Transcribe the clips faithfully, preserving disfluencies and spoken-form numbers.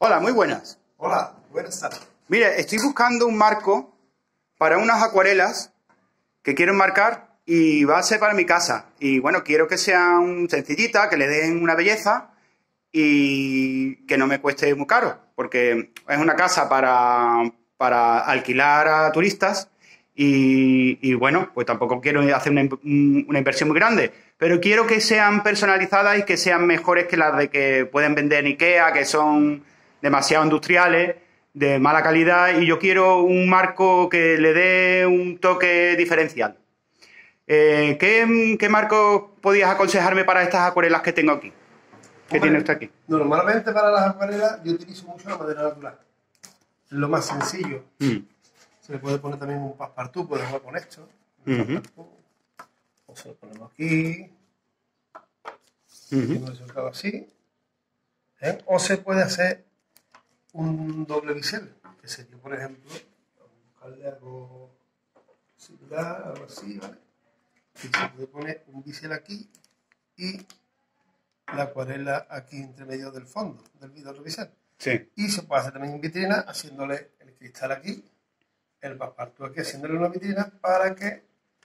Hola, muy buenas. Hola, buenas tardes. Mire, estoy buscando un marco para unas acuarelas que quiero enmarcar y va a ser para mi casa. Y bueno, quiero que sean sencillitas, que le den una belleza y que no me cueste muy caro, porque es una casa para, para alquilar a turistas y, y bueno, pues tampoco quiero hacer una, una inversión muy grande, pero quiero que sean personalizadas y que sean mejores que las de que pueden vender en IKEA, que son demasiado industriales, de mala calidad, y yo quiero un marco que le dé un toque diferencial. Eh, ¿qué, ¿Qué marco podías aconsejarme para estas acuarelas que tengo aquí? ¿Qué tiene usted aquí? Normalmente para las acuarelas yo utilizo mucho la madera natural. Es lo más sencillo. Mm. Se le puede poner también un passepartout, puedes jugar con esto. Uh-huh. O se lo ponemos aquí. Uh-huh. Resultado así. ¿Eh? O se puede hacer un doble bisel, que sería, por ejemplo, buscarle algo similar, algo así, ¿vale? Y se puede poner un bisel aquí y la acuarela aquí entre medio del fondo del otro bisel. Sí. Y se puede hacer también en vitrina haciéndole el cristal aquí, el passepartout aquí, haciéndole una vitrina para que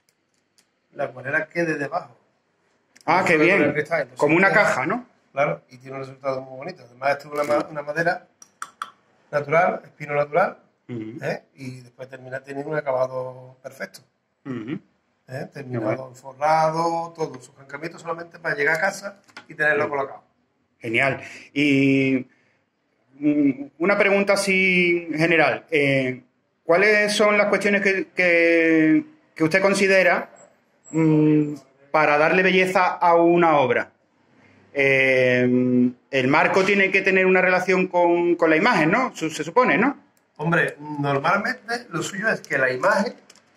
la acuarela quede debajo. Ah, qué bien. Entonces, como una queda, caja, ¿no? Claro, y tiene un resultado muy bonito. Además, esto es una, una madera natural, espino natural, uh-huh. ¿eh? Y después termina teniendo un acabado perfecto. Uh-huh. ¿Eh? Terminado, bueno, enforrado, todo, sus encamientos solamente para llegar a casa y tenerlo colocado. Genial. Y una pregunta así general. Eh, ¿Cuáles son las cuestiones que, que, que usted considera mmm, para darle belleza a una obra? Eh, el marco tiene que tener una relación con, con la imagen, ¿no? Se, se supone, ¿no? Hombre, normalmente lo suyo es que la imagen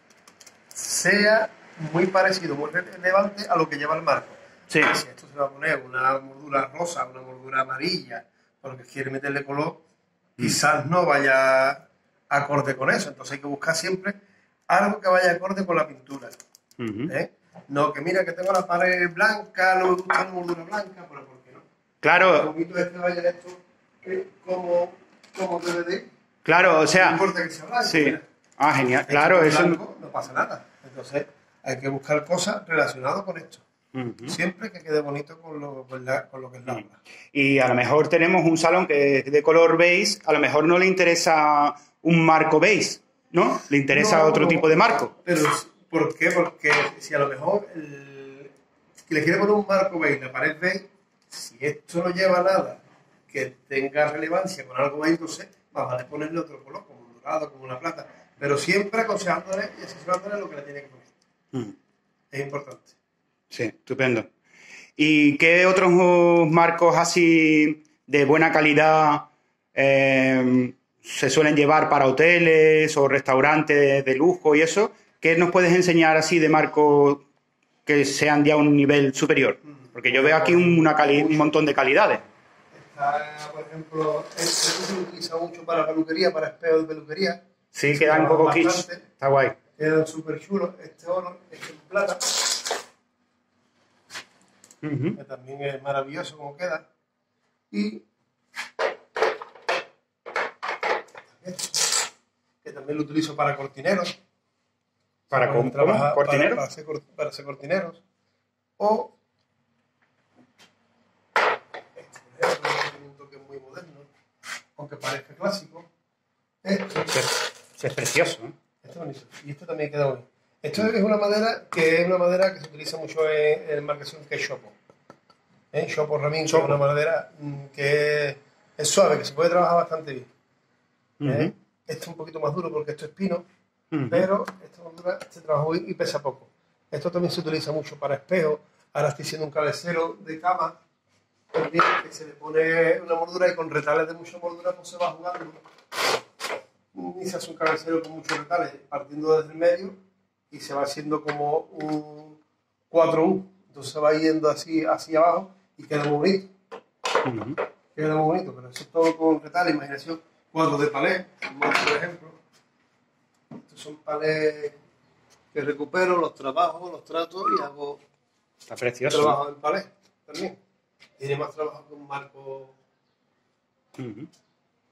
sea muy parecido, muy relevante a lo que lleva el marco. Sí. Si esto se va a poner una bordura rosa, una bordura amarilla, porque quiere meterle color, mm. quizás no vaya acorde con eso. Entonces hay que buscar siempre algo que vaya acorde con la pintura. Uh-huh. ¿Eh? No, que mira que tengo la pared blanca, no me gusta la bordura blanca, pero ¿por qué no? Claro. Lo bonito es que vaya esto eh, como, como D V D. Claro, o sea. No importa que sea blanco. Sí. Mira. Ah, genial. Claro, eso. Blanco, no pasa nada. Entonces hay que buscar cosas relacionadas con esto. Uh-huh. Siempre que quede bonito con lo, con la, con lo que es la obra. Uh-huh. Y a lo mejor tenemos un salón que es de color beige, a lo mejor no le interesa un marco beige, ¿no? Le interesa no, otro no, tipo de marco. Pero, ¿por qué? Porque si a lo mejor el, le quiere poner un marco beige, la pared beige, si esto no lleva nada que tenga relevancia con algo beige, entonces más vale ponerle otro color, como un dorado, como una plata. Pero siempre aconsejándole y asesorándole lo que le tiene que poner. Uh-huh. Es importante. Sí, estupendo. ¿Y qué otros marcos así de buena calidad eh, se suelen llevar para hoteles o restaurantes de lujo y eso? ¿Qué nos puedes enseñar así de marcos que sean ya a un nivel superior? Porque yo veo aquí una cali- un montón de calidades. Está, por ejemplo, esto se utiliza mucho para peluquería, para espejos de peluquería. Sí, quedan un poco kitsch. Está guay. Quedan súper chulos. Este oro es en plata. Uh-huh. Que también es maravilloso como queda. Y que también lo utilizo para cortineros. ¿Para, para trabajar, cortineros? Para, para, hacer, para hacer cortineros. O este, por ejemplo, tiene un toque muy moderno, aunque parezca clásico. Esto es precioso, ¿eh? Esto es bonito. Y esto también queda bonito. Esto es una madera que es una madera que se utiliza mucho en, en marcación, que es Shopo. ¿Eh? Shopo Ramin, que es una madera que es, es suave, que se puede trabajar bastante bien. ¿Eh? Uh-huh. Esto es un poquito más duro porque esto es pino, uh-huh. pero esta madera se trabaja bien y pesa poco. Esto también se utiliza mucho para espejos. Ahora estoy haciendo un cabecero de cama también, que se le pone una mordura y con retales de mucha mordura pues se va jugando. Y se hace un cabecero con muchos retales partiendo desde el medio y se va haciendo como un cuatro U. Entonces se va yendo así hacia abajo y queda muy bonito. Uh-huh. Queda muy bonito, pero eso es todo con retales, imaginación. Cuadros de palé, por ejemplo. Estos son palés que recupero, los trabajo, los trato y hago. Está precioso. Trabajo en palé también. Tiene más trabajo que un marco. Uh-huh.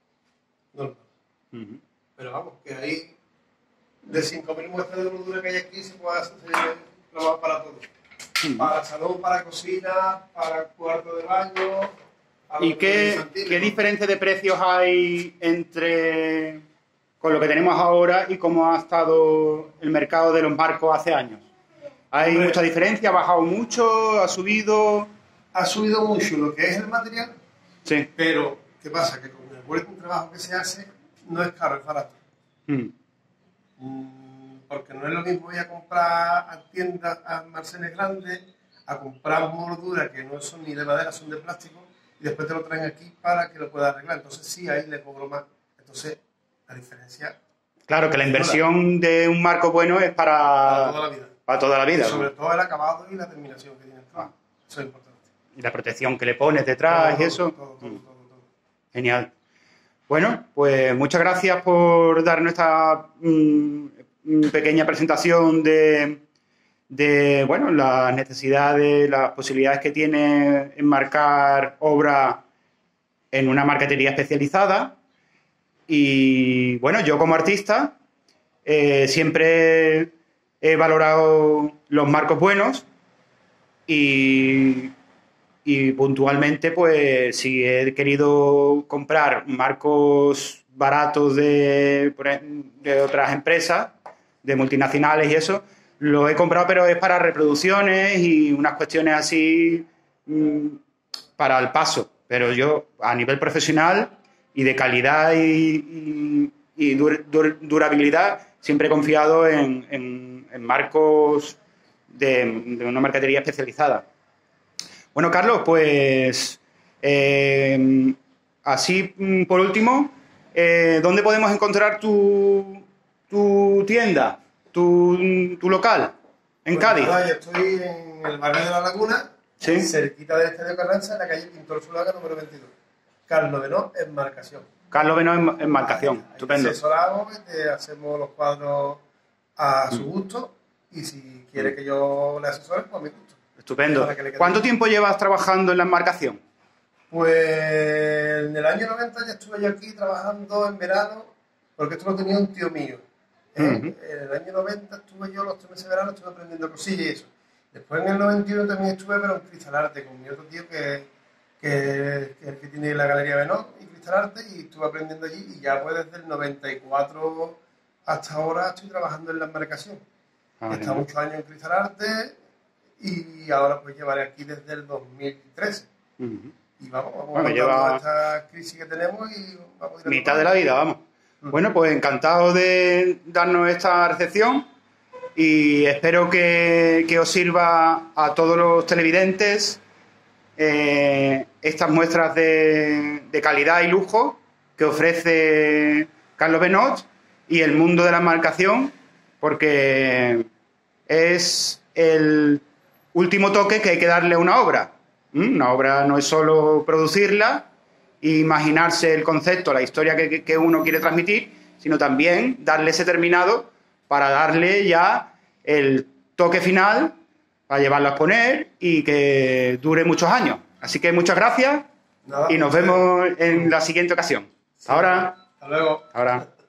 normal. Uh-huh. Pero vamos, que ahí de cinco mil muestras de bordura que hay aquí se puede hacer trabajo para todo. Uh-huh. Para salón, para cocina, para cuarto de baño. ¿Y qué, qué diferencia de precios hay entre con lo que tenemos ahora y cómo ha estado el mercado de los marcos hace años? ¿Hay Hombre, mucha diferencia? ¿Ha bajado mucho? ¿Ha subido? Ha subido mucho lo que es el material. Sí. Pero, ¿qué pasa? Que con el buen trabajo que se hace, no es caro, es barato. Mm. Mm, porque no es lo mismo ir a comprar a tiendas, a almacenes grandes, a comprar molduras que no son ni de madera, son de plástico, y después te lo traen aquí para que lo puedas arreglar. Entonces sí, ahí le cobro más. Entonces, la diferencia... Claro, que la inversión de un marco bueno es para... Para toda la vida. Para toda la vida. Y sobre ¿no? todo el acabado y la terminación que tiene el trabajo. Ah. Eso es importante. Y la protección que le pones detrás todo, y eso. Todo, todo, todo, todo, todo. Genial. Bueno, pues muchas gracias por darnos esta mmm, pequeña presentación de, de bueno, las necesidades, las posibilidades que tiene enmarcar obra en una marquetería especializada. Y bueno, yo como artista eh, siempre he valorado los marcos buenos y, y puntualmente, pues si he querido comprar marcos baratos de, de otras empresas, de multinacionales y eso, lo he comprado, pero es para reproducciones y unas cuestiones así mmm, para el paso. Pero yo, a nivel profesional y de calidad y, y, y dur, dur, durabilidad, siempre he confiado en, en, en marcos de, de una marquetería especializada. Bueno, Carlos, pues eh, así por último, eh, ¿dónde podemos encontrar tu, tu tienda, tu, tu local? ¿En pues Cádiz? Nada, yo estoy en el barrio de La Laguna, ¿sí? cerquita del Estadio Carranza, en la calle Pintor Zulaga número veintidós. Carlos Benó, enmarcación. Carlos Benó, enmarcación. Ahí, estupendo. Asesoramos, te hacemos los cuadros a su gusto y si quiere mm. que yo le asesore, pues a mi gusto. Estupendo. ¿Cuánto tiempo llevas trabajando en la enmarcación? Pues en el año noventa ya estuve yo aquí trabajando en verano, porque esto lo tenía un tío mío. Uh-huh. En el año noventa estuve yo los tres meses de verano, estuve aprendiendo cosillas y eso. Después en el noventa y uno también estuve, pero en Cristalarte, con mi otro tío que, que, que es el que tiene la Galería Benó y Cristalarte, y estuve aprendiendo allí y ya pues desde el noventa y cuatro hasta ahora estoy trabajando en la enmarcación. Ah, he estado muchos años en Cristalarte y ahora pues llevaré aquí desde el dos mil trece. Uh-huh. Y vamos, vamos bueno, lleva esta crisis que tenemos y vamos a ir a mitad de la vida, vamos. Uh-huh. Bueno, pues encantado de darnos esta recepción y espero que, que os sirva a todos los televidentes eh, estas muestras de, de calidad y lujo que ofrece Carlos Benó y el mundo de la enmarcación, porque es el último toque que hay que darle a una obra. Una obra no es solo producirla e imaginarse el concepto, la historia que, que uno quiere transmitir, sino también darle ese terminado para darle ya el toque final, para llevarlo a exponer y que dure muchos años. Así que muchas gracias. Nada, y nos vemos en la siguiente ocasión. Sí, ahora. Hasta luego. Ahora.